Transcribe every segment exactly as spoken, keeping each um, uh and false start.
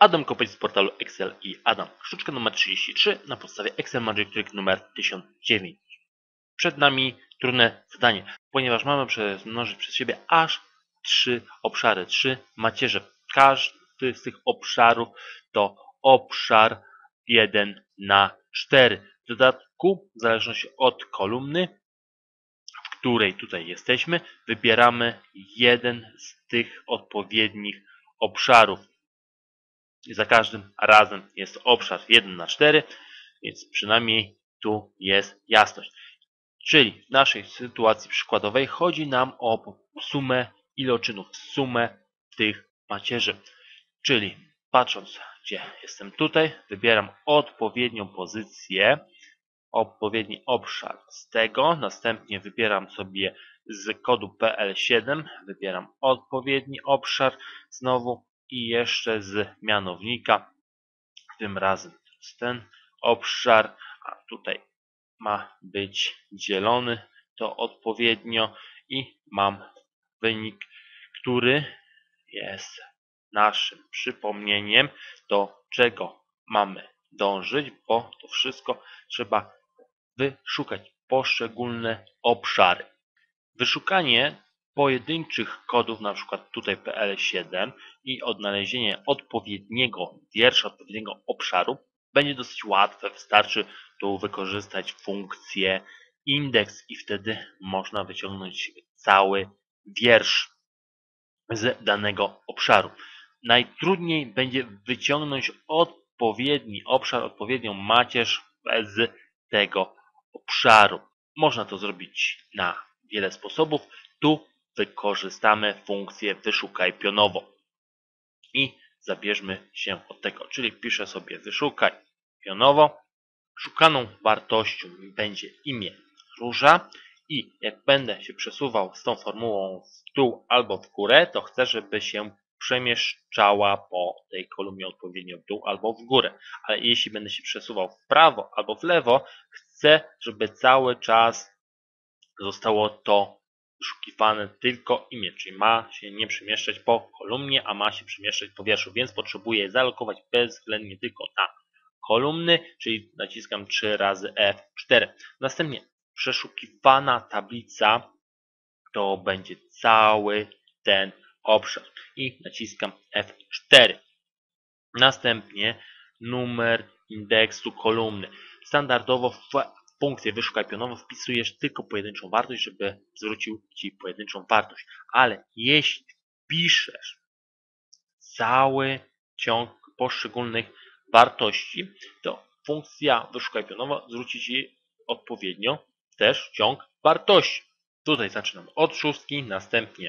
Adam Kopeć z portalu Excel i Adam. Sztuczka numer trzydzieści trzy na podstawie Excel Magic Trick numer tysiąc dziewięć. Przed nami trudne zadanie, ponieważ mamy przemnożyć przez siebie aż trzy obszary, trzy macierze. Każdy z tych obszarów to obszar jeden na cztery. W dodatku, w zależności od kolumny, w której tutaj jesteśmy, wybieramy jeden z tych odpowiednich obszarów. I za każdym razem jest obszar jeden na cztery, więc przynajmniej tu jest jasność. Czyli w naszej sytuacji przykładowej chodzi nam o sumę iloczynów, sumę tych macierzy. Czyli patrząc, gdzie jestem tutaj, wybieram odpowiednią pozycję, odpowiedni obszar z tego, następnie wybieram sobie z kodu P L siedem, wybieram odpowiedni obszar znowu i jeszcze z mianownika, tym razem to jest ten obszar, a tutaj ma być dzielony to odpowiednio i mam wynik, który jest naszym przypomnieniem, do czego mamy dążyć, bo to wszystko trzeba wyszukać poszczególne obszary. Wyszukanie pojedynczych kodów, na przykład tutaj P L siedem i odnalezienie odpowiedniego wiersza, odpowiedniego obszaru będzie dosyć łatwe. Wystarczy tu wykorzystać funkcję indeks i wtedy można wyciągnąć cały wiersz z danego obszaru. Najtrudniej będzie wyciągnąć odpowiedni obszar, odpowiednią macierz z tego obszaru. Można to zrobić na wiele sposobów. Tu wykorzystamy funkcję wyszukaj pionowo. I zabierzmy się od tego, czyli wpiszę sobie wyszukaj pionowo. Szukaną wartością będzie imię Róża i jak będę się przesuwał z tą formułą w dół albo w górę, to chcę, żeby się przemieszczała po tej kolumnie odpowiednio w dół albo w górę. Ale jeśli będę się przesuwał w prawo albo w lewo, chcę, żeby cały czas zostało to wyszukiwane tylko imię, czyli ma się nie przemieszczać po kolumnie, a ma się przemieszczać po wierszu, więc potrzebuję zalokować bezwzględnie tylko na kolumny, czyli naciskam trzy razy F cztery. Następnie przeszukiwana tablica to będzie cały ten obszar i naciskam F cztery. Następnie numer indeksu kolumny. Standardowo w funkcję wyszukaj pionowo wpisujesz tylko pojedynczą wartość, żeby zwrócił Ci pojedynczą wartość. Ale jeśli piszesz cały ciąg poszczególnych wartości, to funkcja wyszukaj pionowo zwróci Ci odpowiednio też ciąg wartości. Tutaj zaczynamy od szóstki, następnie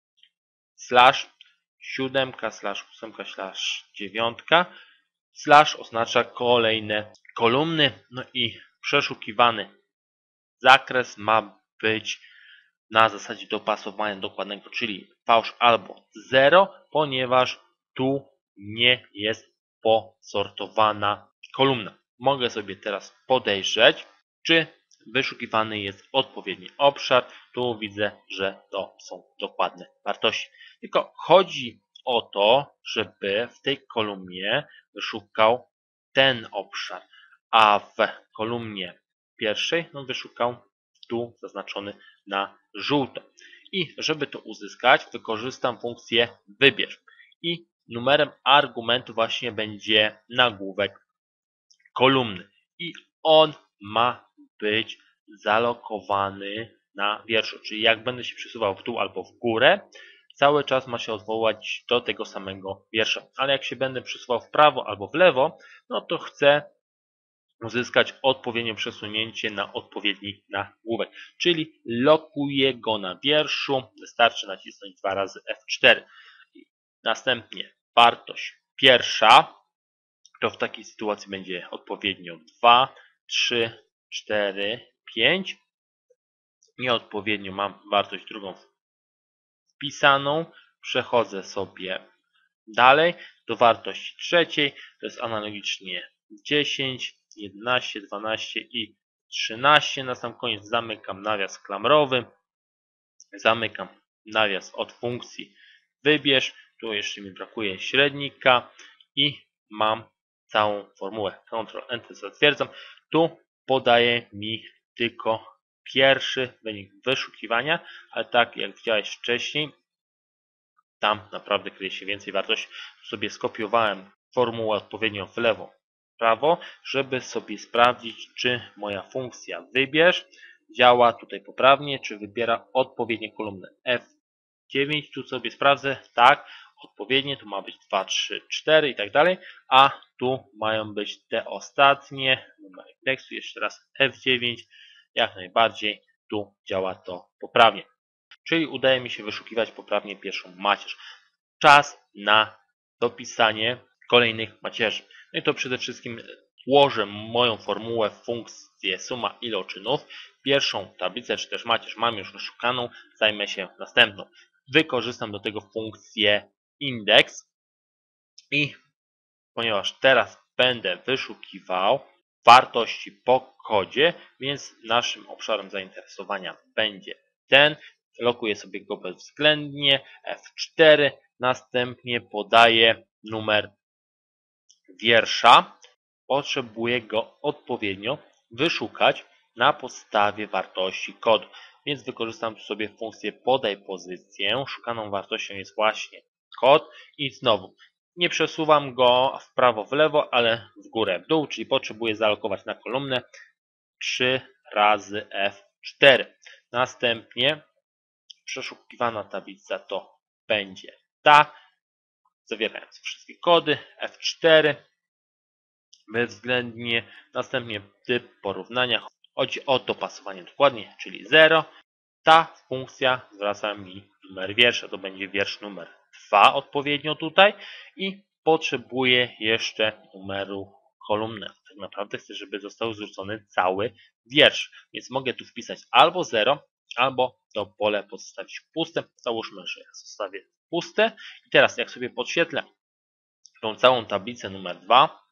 slash siódemka, slash ósemka, slash dziewiątka, slash oznacza kolejne kolumny, no i przeszukiwany zakres ma być na zasadzie dopasowania dokładnego, czyli fałsz albo zero, ponieważ tu nie jest posortowana kolumna. Mogę sobie teraz podejrzeć, czy wyszukiwany jest odpowiedni obszar. Tu widzę, że to są dokładne wartości. Tylko chodzi o to, żeby w tej kolumnie wyszukał ten obszar, a w kolumnie pierwszej no, wyszukał tu zaznaczony na żółto. I żeby to uzyskać, wykorzystam funkcję wybierz. I numerem argumentu właśnie będzie nagłówek kolumny. I on ma być zalokowany na wierszu. Czyli jak będę się przesuwał w dół albo w górę, cały czas ma się odwołać do tego samego wiersza. Ale jak się będę przesuwał w prawo albo w lewo, no to chcę uzyskać odpowiednie przesunięcie na odpowiedni nagłówek. Czyli lokuję go na wierszu. Wystarczy nacisnąć dwa razy F cztery. Następnie wartość pierwsza to w takiej sytuacji będzie odpowiednio dwa, trzy, cztery, pięć. Nieodpowiednio mam wartość drugą wpisaną. Przechodzę sobie dalej do wartości trzeciej. To jest analogicznie dziesięć, jedenaście, dwanaście i trzynaście. Na sam koniec zamykam nawias klamrowy. Zamykam nawias od funkcji wybierz. Tu jeszcze mi brakuje średnika. i mam całą formułę. kontrol Enter zatwierdzam. Tu podaje mi tylko pierwszy wynik wyszukiwania, ale tak jak widziałeś wcześniej, tam naprawdę kryje się więcej wartości. Sobie skopiowałem formułę odpowiednio w lewo, w prawo, żeby sobie sprawdzić, czy moja funkcja wybierz działa tutaj poprawnie, czy wybiera odpowiednie kolumny F dziewięć. Tu sobie sprawdzę, tak, odpowiednie, tu ma być dwa, trzy, cztery i tak dalej, a tu mają być te ostatnie numery tekstu, jeszcze raz F dziewięć, jak najbardziej tu działa to poprawnie. Czyli udaje mi się wyszukiwać poprawnie pierwszą macierz. Czas na dopisanie kolejnych macierzy. No i to przede wszystkim włożę moją formułę w funkcję suma iloczynów. Pierwszą tablicę czy też macierz mam już wyszukaną, zajmę się następną. Wykorzystam do tego funkcję indeks i ponieważ teraz będę wyszukiwał wartości po kodzie, więc naszym obszarem zainteresowania będzie ten. Lokuję sobie go bezwzględnie F cztery, następnie podaję numer wiersza. Potrzebuję go odpowiednio wyszukać na podstawie wartości kodu, więc wykorzystam sobie funkcję podaj pozycję. Szukaną wartością jest właśnie kod i znowu nie przesuwam go w prawo, w lewo, ale w górę, w dół, czyli potrzebuję zalokować na kolumnę trzy razy F cztery. Następnie przeszukiwana tablica to będzie ta, zawierając wszystkie kody F cztery bezwzględnie. Następnie typ porównania. Chodzi o dopasowanie dokładnie, czyli zero. Ta funkcja zwraca mi numer wiersza. To będzie wiersz numer dwa odpowiednio tutaj. I potrzebuję jeszcze numeru kolumny. Tak naprawdę chcę, żeby został zrzucony cały wiersz. Więc mogę tu wpisać albo zero, albo to pole pozostawić puste. Załóżmy, że ja zostawię puste. I teraz jak sobie podświetlę tą całą tablicę numer dwa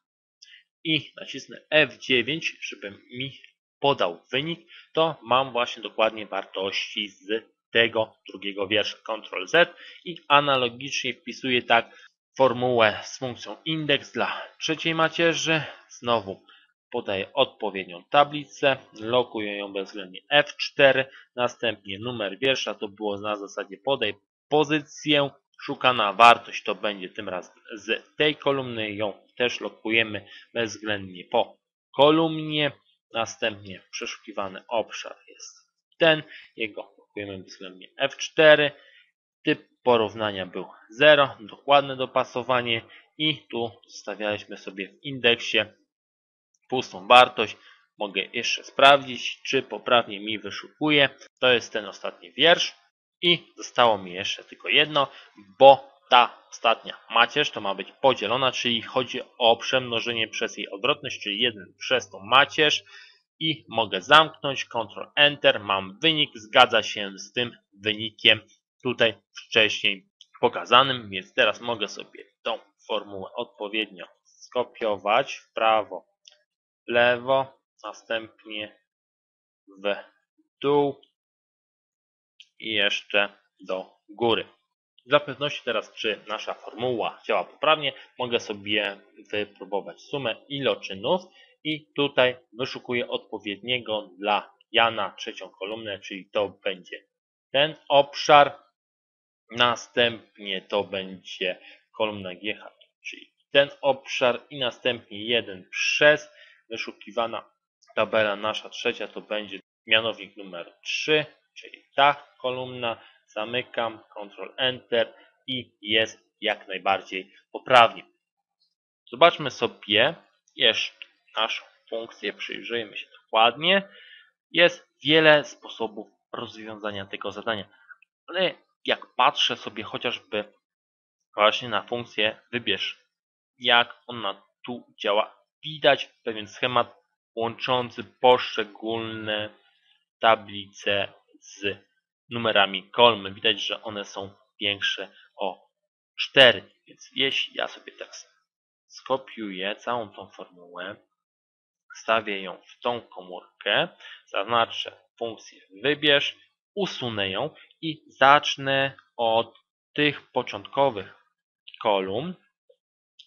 i nacisnę F dziewięć, żeby mi podał wynik, to mam właśnie dokładnie wartości z tego drugiego wiersza. kontrol Z i analogicznie wpisuję tak formułę z funkcją indeks dla trzeciej macierzy. Znowu podaję odpowiednią tablicę, lokuję ją bezwzględnie F cztery, następnie numer wiersza, to było na zasadzie podaj pozycję. Szukana wartość to będzie tym razem z tej kolumny, ją też lokujemy bezwzględnie po kolumnie. Następnie przeszukiwany obszar jest ten, jego lokujemy bezwzględnie F cztery. Typ porównania był zero, dokładne dopasowanie i tu zostawialiśmy sobie w indeksie pustą wartość. Mogę jeszcze sprawdzić, czy poprawnie mi wyszukuje. To jest ten ostatni wiersz. I zostało mi jeszcze tylko jedno, bo ta ostatnia macierz to ma być podzielona, czyli chodzi o przemnożenie przez jej odwrotność, czyli jeden przez tą macierz. I mogę zamknąć, kontrol Enter, mam wynik, zgadza się z tym wynikiem tutaj wcześniej pokazanym, więc teraz mogę sobie tą formułę odpowiednio skopiować w prawo, w lewo, następnie w dół i jeszcze do góry. Dla pewności teraz, czy nasza formuła działa poprawnie, mogę sobie wypróbować sumę iloczynów i tutaj wyszukuję odpowiedniego dla Jana trzecią kolumnę, czyli to będzie ten obszar. Następnie to będzie kolumna G H, czyli ten obszar i następnie jeden przez wyszukiwana tabela nasza trzecia to będzie mianownik numer trzy, czyli ta kolumna. Zamykam, kontrol Enter i jest jak najbardziej poprawnie. Zobaczmy sobie jeszcze naszą funkcję, przyjrzyjmy się dokładnie. Jest wiele sposobów rozwiązania tego zadania, ale jak patrzę sobie chociażby właśnie na funkcję wybierz, jak ona tu działa, widać pewien schemat łączący poszczególne tablice z numerami kolumn. Widać, że one są większe o cztery. Więc jeśli ja sobie tak skopiuję całą tą formułę, wstawię ją w tą komórkę, zaznaczę funkcję wybierz, usunę ją i zacznę od tych początkowych kolumn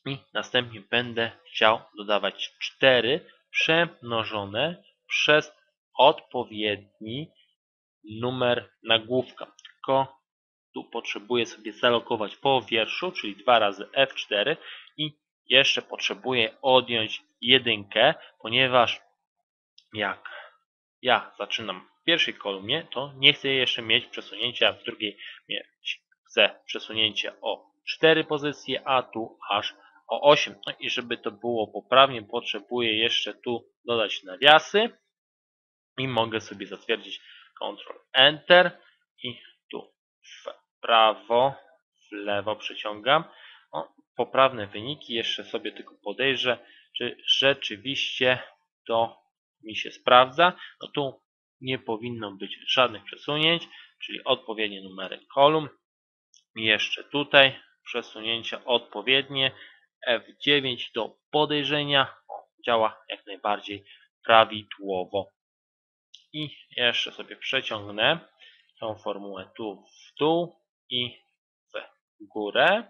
i następnie będę chciał dodawać cztery przemnożone przez odpowiedni numer nagłówka. Tylko tu potrzebuję sobie zalokować po wierszu, czyli dwa razy F cztery i jeszcze potrzebuję odjąć jedynkę, ponieważ jak ja zaczynam w pierwszej kolumnie, to nie chcę jeszcze mieć przesunięcia, w drugiej mieć. Chcę przesunięcie o cztery pozycje, a tu aż o osiem. No i żeby to było poprawnie, potrzebuję jeszcze tu dodać nawiasy i mogę sobie zatwierdzić kontrol Enter i tu w prawo, w lewo przeciągam. O, poprawne wyniki, jeszcze sobie tylko podejrzę, czy rzeczywiście to mi się sprawdza. No tu nie powinno być żadnych przesunięć, czyli odpowiednie numery kolumn. I jeszcze tutaj przesunięcia odpowiednie. F dziewięć do podejrzenia. O, działa jak najbardziej prawidłowo. I jeszcze sobie przeciągnę tą formułę tu w dół i w górę.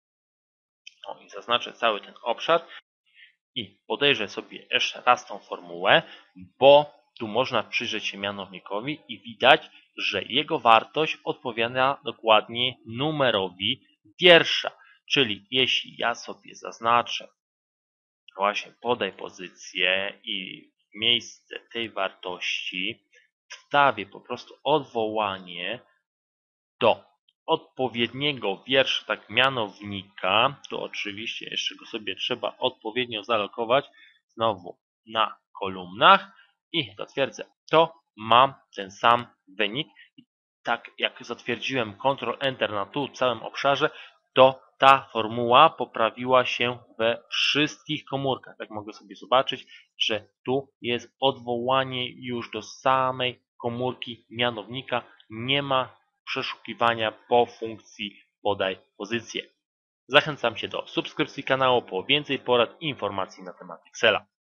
O, i zaznaczę cały ten obszar. I podejrzę sobie jeszcze raz tą formułę, bo tu można przyjrzeć się mianownikowi i widać, że jego wartość odpowiada dokładnie numerowi wiersza. Czyli jeśli ja sobie zaznaczę właśnie podaj pozycję i w miejsce tej wartości wstawię po prostu odwołanie do odpowiedniego wiersza, tak mianownika, to oczywiście jeszcze go sobie trzeba odpowiednio zalokować znowu na kolumnach i zatwierdzę. To mam ten sam wynik. I tak jak zatwierdziłem kontrol Enter na tu całym obszarze, to ta formuła poprawiła się we wszystkich komórkach. Tak mogę sobie zobaczyć, że tu jest odwołanie już do samej komórki mianownika. Nie ma przeszukiwania po funkcji podaj pozycję. Zachęcam Cię do subskrypcji kanału po więcej porad i informacji na temat Excela.